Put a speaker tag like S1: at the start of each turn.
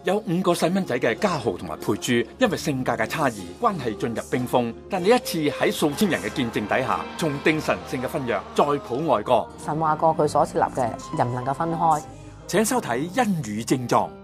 S1: 有5個細蚊仔嘅嘉豪同埋佩珠，因為性格嘅差異，關係進入冰封。但呢一次喺數千人嘅見證底下，重定神聖嘅婚約，再譜愛歌。
S2: 神話過佢所設立嘅人唔能夠分開。
S1: 請收睇《恩與症狀》。